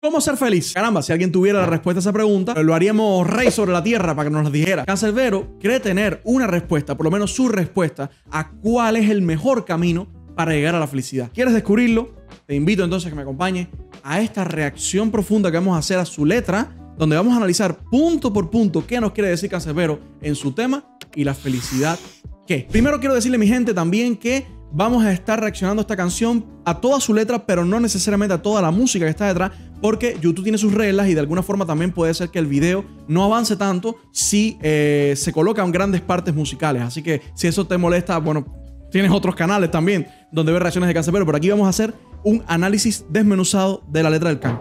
¿Cómo ser feliz? Caramba, si alguien tuviera la respuesta a esa pregunta, lo haríamos rey sobre la tierra para que nos la dijera. Cancerbero cree tener una respuesta, por lo menos su respuesta, a cuál es el mejor camino para llegar a la felicidad. ¿Quieres descubrirlo? Te invito entonces a que me acompañes a esta reacción profunda que vamos a hacer a su letra, donde vamos a analizar punto por punto qué nos quiere decir Cancerbero en su tema y la felicidad qué. Primero quiero decirle, mi gente, también que vamos a estar reaccionando a esta canción a toda su letra, pero no necesariamente a toda la música que está detrás, porque YouTube tiene sus reglas y de alguna forma también puede ser que el video no avance tanto si se colocan grandes partes musicales. Así que si eso te molesta, bueno, tienes otros canales también donde ver reacciones de Cancerbero, pero aquí vamos a hacer un análisis desmenuzado de la letra del canto.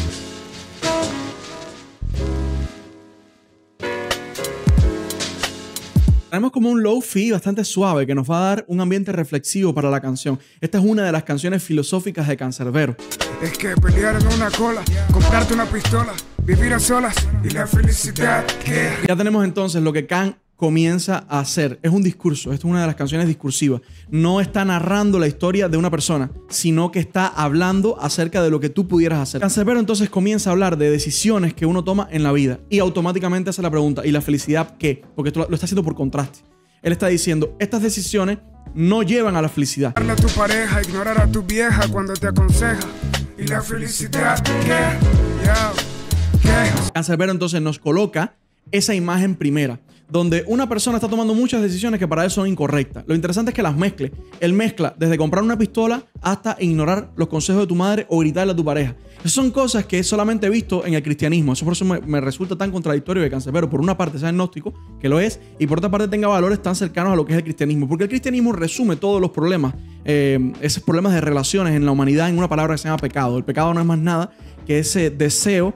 Tenemos como un low-fi bastante suave que nos va a dar un ambiente reflexivo para la canción. Esta es una de las canciones filosóficas de Cancerbero. Es que pelear en una cola, comprarte una pistola, vivir a solas y la felicidad que... Ya tenemos entonces lo que Can comienza a hacer. Es un discurso. Esta es una de las canciones discursivas. No está narrando la historia de una persona, sino que está hablando acerca de lo que tú pudieras hacer. Cancerbero entonces comienza a hablar de decisiones que uno toma en la vida y automáticamente hace la pregunta, ¿y la felicidad qué? Porque esto lo está haciendo por contraste. Él está diciendo, estas decisiones no llevan a la felicidad. Darle a tu pareja, ignorar a tu vieja cuando te aconseja. ¿Y la felicidad qué? ¿Qué? Cancerbero entonces nos coloca esa imagen primera, donde una persona está tomando muchas decisiones que para él son incorrectas. Lo interesante es que las mezcle. Él mezcla desde comprar una pistola hasta ignorar los consejos de tu madre o gritarle a tu pareja. Esas son cosas que solamente he visto en el cristianismo. Eso por eso me resulta tan contradictorio de Cancerbero. Por una parte sea agnóstico, que lo es, y por otra parte tenga valores tan cercanos a lo que es el cristianismo. Porque el cristianismo resume todos los problemas, esos problemas de relaciones en la humanidad en una palabra que se llama pecado. El pecado no es más nada que ese deseo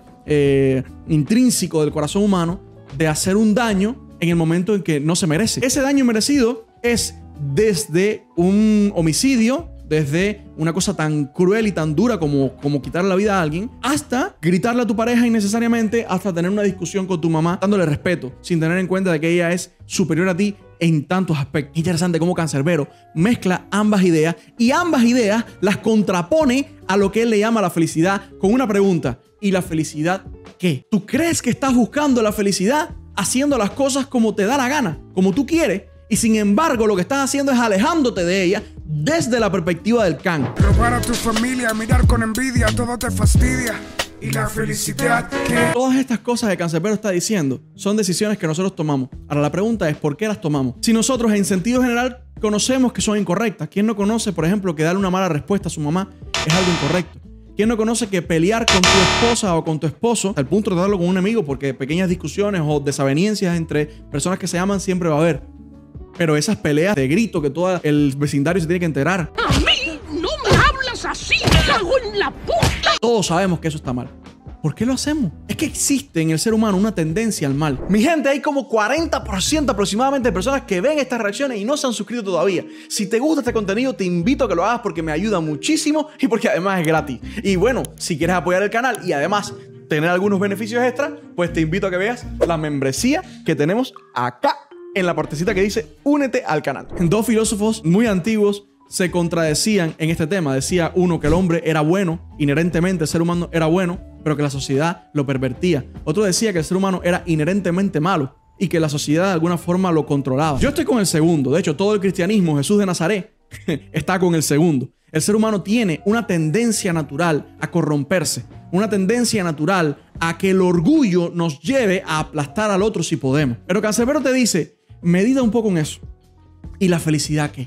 intrínseco del corazón humano de hacer un daño en el momento en que no se merece. Ese daño merecido es desde un homicidio, desde una cosa tan cruel y tan dura como quitarle la vida a alguien, hasta gritarle a tu pareja innecesariamente, hasta tener una discusión con tu mamá dándole respeto, sin tener en cuenta de que ella es superior a ti en tantos aspectos. Interesante cómo Cancerbero mezcla ambas ideas y ambas ideas las contrapone a lo que él le llama la felicidad con una pregunta: ¿y la felicidad qué? ¿Tú crees que estás buscando la felicidad haciendo las cosas como te da la gana, como tú quieres, y sin embargo lo que estás haciendo es alejándote de ella desde la perspectiva del Can? Robar a tu familia, mirar con envidia, todo te fastidia. ¿Y la felicidad qué? Todas estas cosas que Cancerbero está diciendo son decisiones que nosotros tomamos. Ahora la pregunta es, ¿por qué las tomamos? Si nosotros en sentido general conocemos que son incorrectas. ¿Quién no conoce, por ejemplo, que darle una mala respuesta a su mamá es algo incorrecto? ¿Quién no conoce que pelear con tu esposa o con tu esposo, al punto de tratarlo como un enemigo, porque pequeñas discusiones o desavenencias entre personas que se aman siempre va a haber? Pero esas peleas de grito que todo el vecindario se tiene que enterar. ¡A mí no me hablas así! ¡Me cago en la puta! Todos sabemos que eso está mal. ¿Por qué lo hacemos? Es que existe en el ser humano una tendencia al mal. Mi gente, hay como 40% aproximadamente de personas que ven estas reacciones y no se han suscrito todavía. Si te gusta este contenido, te invito a que lo hagas porque me ayuda muchísimo y porque además es gratis. Y bueno, si quieres apoyar el canal y además tener algunos beneficios extras, pues te invito a que veas la membresía que tenemos acá en la partecita que dice únete al canal. Dos filósofos muy antiguos se contradecían en este tema. Decía uno que el hombre era bueno, inherentemente el ser humano era bueno, pero que la sociedad lo pervertía. Otro decía que el ser humano era inherentemente malo y que la sociedad de alguna forma lo controlaba. Yo estoy con el segundo. De hecho, todo el cristianismo, Jesús de Nazaret, está con el segundo. El ser humano tiene una tendencia natural a corromperse, una tendencia natural a que el orgullo nos lleve a aplastar al otro si podemos. Pero Cancerbero te dice, medita un poco en eso. ¿Y la felicidad qué?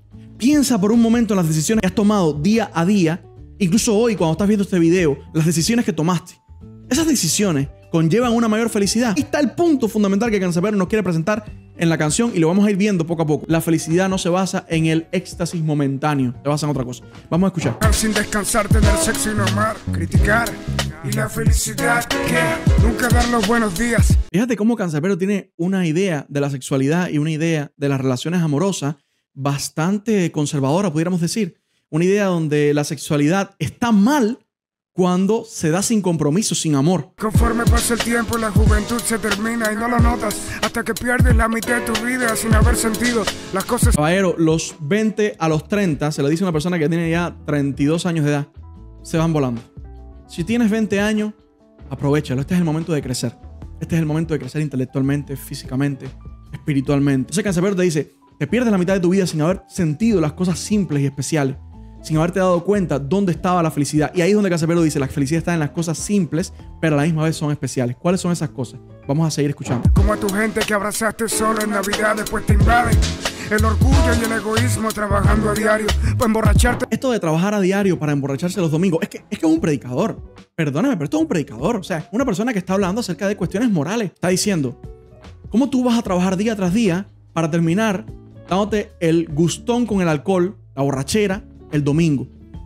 Piensa por un momento en las decisiones que has tomado día a día, incluso hoy cuando estás viendo este video, las decisiones que tomaste. Esas decisiones conllevan una mayor felicidad. Ahí está el punto fundamental que Cancerbero nos quiere presentar en la canción y lo vamos a ir viendo poco a poco. La felicidad no se basa en el éxtasis momentáneo, se basa en otra cosa. Vamos a escuchar. Sin descansar, tener sexo y no amar, criticar. ¿Y la felicidad qué? Nunca dar los buenos días. Fíjate cómo Cancerbero tiene una idea de la sexualidad y una idea de las relaciones amorosas bastante conservadora, pudiéramos decir. Una idea donde la sexualidad está mal cuando se da sin compromiso, sin amor. Conforme pasa el tiempo, la juventud se termina y no lo notas hasta que pierdes la mitad de tu vida sin haber sentido las cosas. Caballero, los 20 a los 30, se le dice a una persona que tiene ya 32 años de edad, se van volando. Si tienes 20 años, aprovéchalo. Este es el momento de crecer. Este es el momento de crecer intelectualmente, físicamente, espiritualmente. Entonces Canserbero te dice, te pierdes la mitad de tu vida sin haber sentido las cosas simples y especiales, sin haberte dado cuenta dónde estaba la felicidad. Y ahí es donde Canserbero dice, la felicidad está en las cosas simples, pero a la misma vez son especiales. ¿Cuáles son esas cosas? Vamos a seguir escuchando. Como a tu gente que abrazaste solo en Navidad, después te invaden el orgullo y el egoísmo trabajando a diario para emborracharte. Esto de trabajar a diario para emborracharse los domingos, es que es un predicador. Perdóname, pero esto es un predicador. O sea, una persona que está hablando acerca de cuestiones morales. Está diciendo, ¿cómo tú vas a trabajar día tras día para terminar dándote el gustón con el alcohol, la borrachera, el domingo?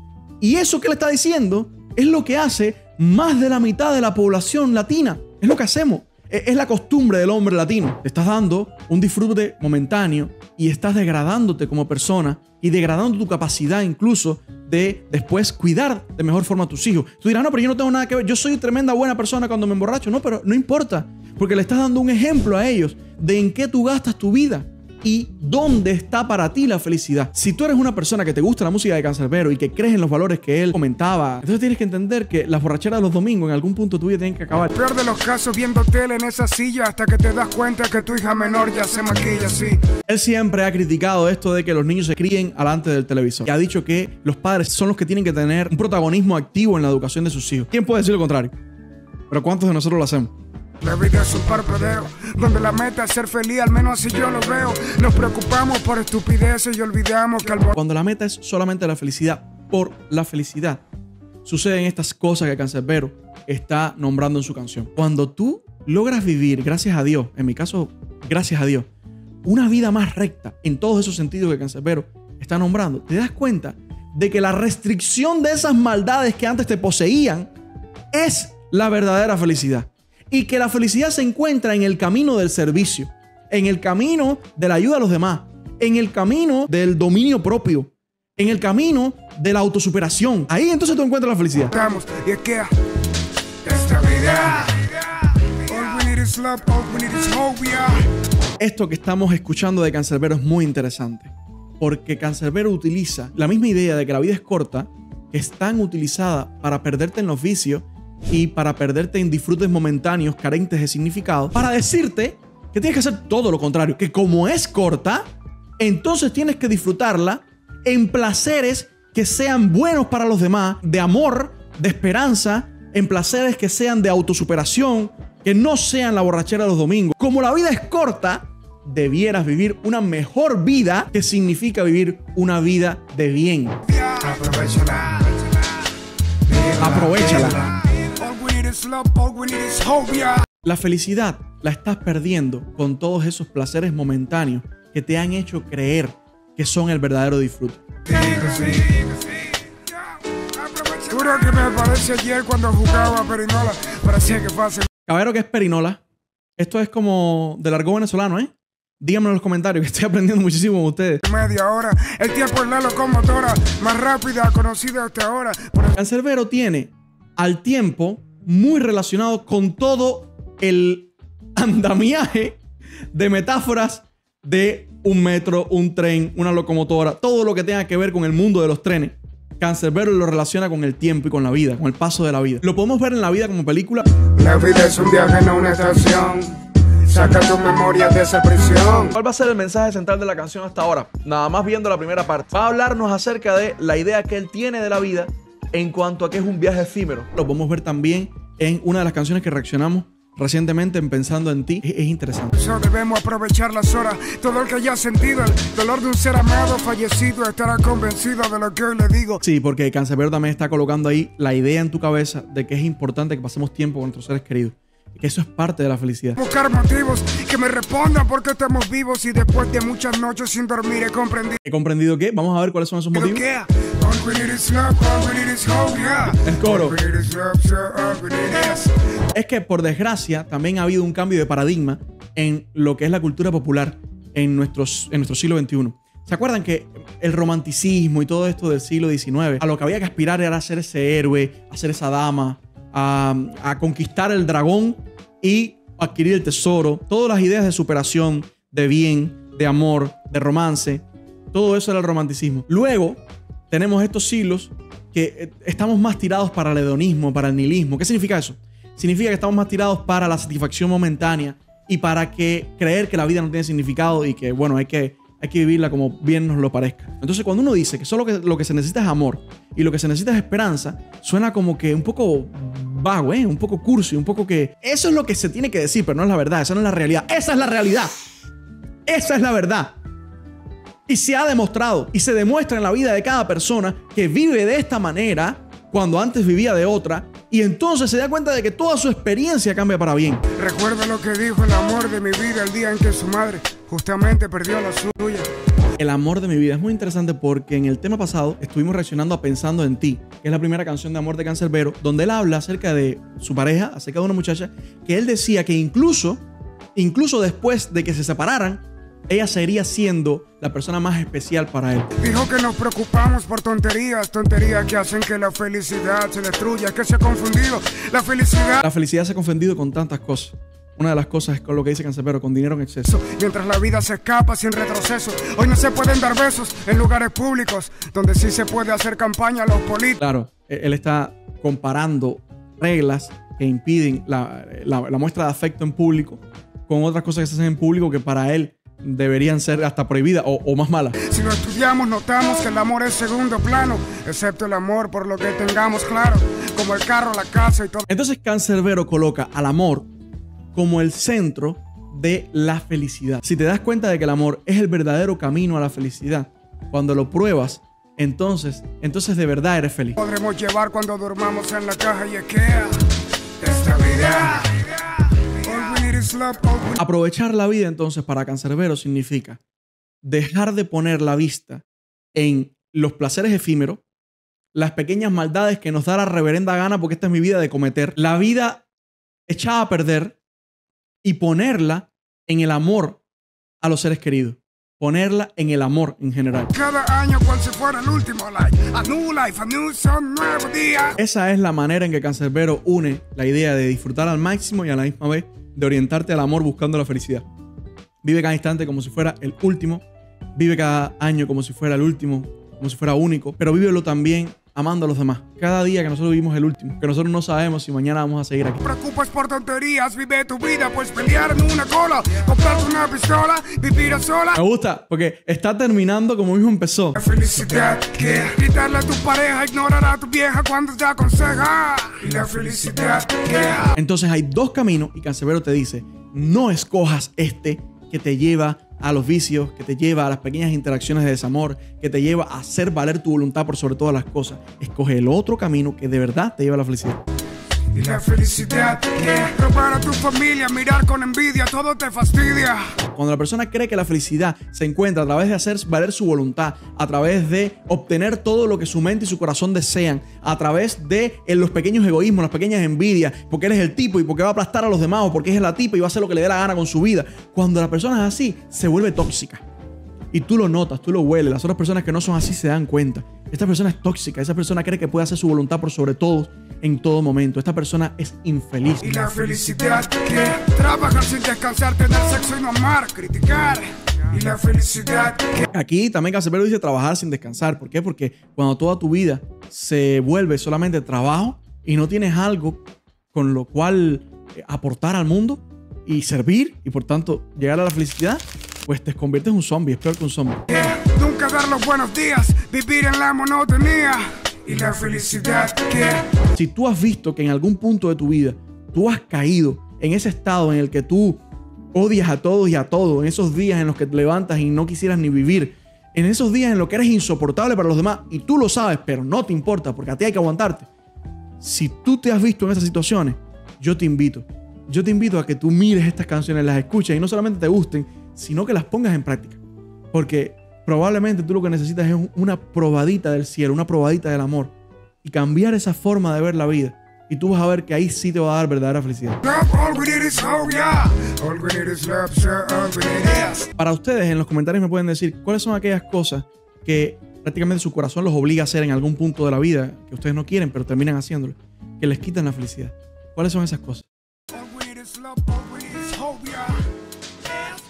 Y eso que le está diciendo es lo que hace más de la mitad de la población latina. Es lo que hacemos. Es la costumbre del hombre latino. Te estás dando un disfrute momentáneo y estás degradándote como persona y degradando tu capacidad incluso de después cuidar de mejor forma a tus hijos. Tú dirás, no, pero yo no tengo nada que ver. Yo soy tremenda buena persona cuando me emborracho. No, pero no importa. Porque le estás dando un ejemplo a ellos de en qué tú gastas tu vida y dónde está para ti la felicidad. Si tú eres una persona que te gusta la música de Canserbero y que crees en los valores que él comentaba, entonces tienes que entender que las borracheras de los domingos en algún punto tu vida tienen que acabar. Peor de los casos, viendo tele en esa silla hasta que te das cuenta que tu hija menor ya se maquilla así. Él siempre ha criticado esto de que los niños se críen delante del televisor y ha dicho que los padres son los que tienen que tener un protagonismo activo en la educación de sus hijos. ¿Quién puede decir lo contrario? Pero ¿cuántos de nosotros lo hacemos? La vida es un parpadeo, donde la meta es ser feliz, al menos así yo lo veo. Nos preocupamos por estupideces y olvidamos que cuando la meta es solamente la felicidad por la felicidad, suceden estas cosas que Canserbero está nombrando en su canción. Cuando tú logras vivir, gracias a Dios, en mi caso, gracias a Dios, una vida más recta en todos esos sentidos que Canserbero está nombrando, te das cuenta de que la restricción de esas maldades que antes te poseían es la verdadera felicidad. Y que la felicidad se encuentra en el camino del servicio, en el camino de la ayuda a los demás, en el camino del dominio propio, en el camino de la autosuperación. Ahí entonces tú encuentras la felicidad. Y es que esta vida, all we need is love, all we need is hope, yeah. Esto que estamos escuchando de Canserbero es muy interesante, porque Canserbero utiliza la misma idea de que la vida es corta, que es tan utilizada para perderte en los vicios y para perderte en disfrutes momentáneos carentes de significado, para decirte que tienes que hacer todo lo contrario, que como es corta, entonces tienes que disfrutarla en placeres que sean buenos para los demás, de amor, de esperanza, en placeres que sean de autosuperación, que no sean la borrachera de los domingos. Como la vida es corta, debieras vivir una mejor vida, que significa vivir una vida de bien. Aprovechala. Aprovechala. Love, all we need is hope, yeah. La felicidad la estás perdiendo con todos esos placeres momentáneos que te han hecho creer que son el verdadero disfrute. Juro que me parece ayer cuando jugaba a Perinola. Parecía que fue hace... Caballero, ¿qué es Perinola? Esto es como del argot venezolano, ¿eh? Díganme en los comentarios, que estoy aprendiendo muchísimo con ustedes. Media hora. El tiempo es la locomotora más rápida conocida hasta ahora. Canserbero tiene al tiempo muy relacionado con todo el andamiaje de metáforas de un metro, un tren, una locomotora, todo lo que tenga que ver con el mundo de los trenes. Canserbero lo relaciona con el tiempo y con la vida, con el paso de la vida. Lo podemos ver en la vida como película. La vida es un viaje, no una estación. Saca tu memoria de esa prisión. ¿Cuál va a ser el mensaje central de la canción hasta ahora? Nada más viendo la primera parte. Va a hablarnos acerca de la idea que él tiene de la vida en cuanto a que es un viaje efímero. Lo podemos ver también en una de las canciones que reaccionamos recientemente en Pensando en Ti. Es interesante. Eso debemos aprovechar las horas. Todo el que haya sentido el dolor de un ser amado fallecido estará convencido de lo que hoy le digo. Sí, porque Canserbero también está colocando ahí la idea en tu cabeza de que es importante que pasemos tiempo con nuestros seres queridos. Que eso es parte de la felicidad. Buscar motivos que me respondan por qué estamos vivos y después de muchas noches sin dormir he comprendido. ¿He comprendido qué? Vamos a ver cuáles son esos motivos. El coro. Es que por desgracia también ha habido un cambio de paradigma en lo que es la cultura popular en nuestro siglo XXI. ¿Se acuerdan que el romanticismo y todo esto del siglo XIX, a lo que había que aspirar era a ser ese héroe, a ser esa dama, a conquistar el dragón y adquirir el tesoro? Todas las ideas de superación, de bien, de amor, de romance, todo eso era el romanticismo. Luego tenemos estos siglos que estamos más tirados para el hedonismo, para el nihilismo. ¿Qué significa eso? Significa que estamos más tirados para la satisfacción momentánea y para creer que la vida no tiene significado y que, bueno, hay que vivirla como bien nos lo parezca. Entonces, cuando uno dice que solo lo que se necesita es amor y lo que se necesita es esperanza, suena como que un poco vago, un poco cursi, un poco que eso es lo que se tiene que decir, pero no es la verdad, esa no es la realidad. ¡Esa es la realidad! ¡Esa es la verdad! Y se ha demostrado y se demuestra en la vida de cada persona que vive de esta manera cuando antes vivía de otra, y entonces se da cuenta de que toda su experiencia cambia para bien. Recuerda lo que dijo el amor de mi vida el día en que su madre justamente perdió la suya. El amor de mi vida es muy interesante porque en el tema pasado estuvimos reaccionando a Pensando en ti, que es la primera canción de amor de Canserbero, donde él habla acerca de su pareja, acerca de una muchacha, que él decía que incluso después de que se separaran, ella seguiría siendo la persona más especial para él. Dijo que nos preocupamos por tonterías que hacen que la felicidad se destruya, que se ha confundido la felicidad. La felicidad se ha confundido con tantas cosas. Una de las cosas es con lo que dice Canserbero, con dinero en exceso. Mientras la vida se escapa sin retroceso, hoy no se pueden dar besos en lugares públicos, donde sí se puede hacer campaña a los políticos. Claro, él está comparando reglas que impiden la muestra de afecto en público con otras cosas que se hacen en público que para él deberían ser hasta prohibidas o más malas. Si lo estudiamos, notamos que el amor es segundo plano, excepto el amor por lo que tengamos claro, como el carro, la casa y todo. Entonces Canserbero coloca al amor como el centro de la felicidad. Si te das cuenta de que el amor es el verdadero camino a la felicidad, cuando lo pruebas, entonces de verdad eres feliz. Podremos llevar cuando durmamos en la caja y IKEA. Estabilidad. Aprovechar la vida entonces para Canserbero significa dejar de poner la vista en los placeres efímeros, las pequeñas maldades que nos da la reverenda gana porque esta es mi vida de cometer, la vida echada a perder, y ponerla en el amor a los seres queridos. Ponerla en el amor en general. Cada año cual si fuera el último, a new life, a new son, nuevo día. Esa es la manera en que Canserbero une la idea de disfrutar al máximo y a la misma vez de orientarte al amor buscando la felicidad. Vive cada instante como si fuera el último. Vive cada año como si fuera el último, como si fuera único. Pero vívelo también amando a los demás. Cada día que nosotros vivimos el último, que nosotros no sabemos si mañana vamos a seguir aquí. No te preocupes por tonterías, vive tu vida, pues pelear en una cola, comprarte una pistola, vivir a sola. Me gusta, porque está terminando como mismo empezó. La felicidad que gritarle a tu pareja, ignorar a tu vieja cuando te aconseja. Y la felicidad que... Entonces hay dos caminos y Canserbero te dice, no escojas este que te lleva a los vicios, que te lleva a las pequeñas interacciones de desamor, que te lleva a hacer valer tu voluntad por sobre todas las cosas. Escoge el otro camino que de verdad te lleva a la felicidad. Y la felicidad que robar a tu familia, mirar con envidia, todo te fastidia. Cuando la persona cree que la felicidad se encuentra a través de hacer valer su voluntad, a través de obtener todo lo que su mente y su corazón desean, a través de los pequeños egoísmos, las pequeñas envidias, porque eres el tipo y porque va a aplastar a los demás o porque es la tipa y va a hacer lo que le dé la gana con su vida. Cuando la persona es así, se vuelve tóxica. Y tú lo notas, tú lo hueles. Las otras personas que no son así se dan cuenta. Esta persona es tóxica. Esa persona cree que puede hacer su voluntad por sobre todos en todo momento. Esta persona es infeliz. Y la felicidad que trabajar sin descansar, tener sexo y no amar, criticar. Y la felicidad que... Aquí también Canserbero dice trabajar sin descansar. ¿Por qué? Porque cuando toda tu vida se vuelve solamente trabajo y no tienes algo con lo cual aportar al mundo y servir y por tanto llegar a la felicidad, pues te conviertes en un zombie. Es peor que un zombie. Nunca dar los buenos días, vivir en la monotonía. Y la felicidad que... Si tú has visto que en algún punto de tu vida tú has caído en ese estado en el que tú odias a todos y a todo, en esos días en los que te levantas y no quisieras ni vivir, en esos días en los que eres insoportable para los demás y tú lo sabes, pero no te importa porque a ti hay que aguantarte. Si tú te has visto en esas situaciones, yo te invito a que tú mires estas canciones, las escuches y no solamente te gusten, sino que las pongas en práctica. Porque probablemente tú lo que necesitas es una probadita del cielo, una probadita del amor y cambiar esa forma de ver la vida. Y tú vas a ver que ahí sí te va a dar verdadera felicidad. Para ustedes, en los comentarios me pueden decir cuáles son aquellas cosas que prácticamente su corazón los obliga a hacer en algún punto de la vida que ustedes no quieren, pero terminan haciéndolo, que les quitan la felicidad. ¿Cuáles son esas cosas?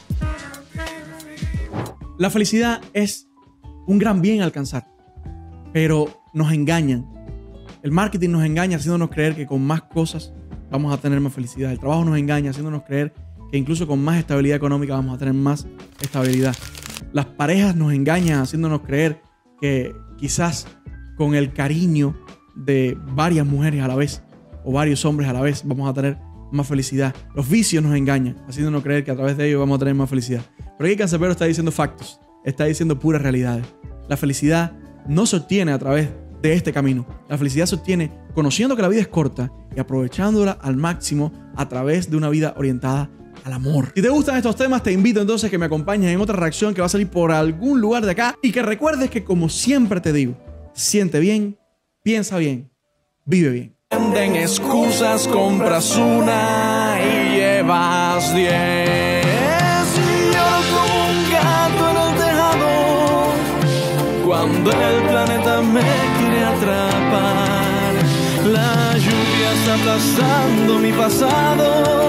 La felicidad es un gran bien a alcanzar. pero nos engañan. El marketing nos engaña haciéndonos creer que con más cosas vamos a tener más felicidad. El trabajo nos engaña haciéndonos creer que incluso con más estabilidad económica vamos a tener más estabilidad. Las parejas nos engañan haciéndonos creer que quizás con el cariño de varias mujeres a la vez o varios hombres a la vez vamos a tener más felicidad. Los vicios nos engañan haciéndonos creer que a través de ellos vamos a tener más felicidad. Pero aquí Canserbero está diciendo factos, está diciendo puras realidades. La felicidad no se obtiene a través de este camino. La felicidad se obtiene conociendo que la vida es corta y aprovechándola al máximo a través de una vida orientada al amor. Si te gustan estos temas, te invito entonces a que me acompañes en otra reacción que va a salir por algún lugar de acá y que recuerdes que, como siempre te digo, siente bien, piensa bien, vive bien. Venden excusas, compras una y llevas 10. Y yo como un gato en el tejado, cuando el planeta me quiere atrapar, la lluvia está aplastando mi pasado.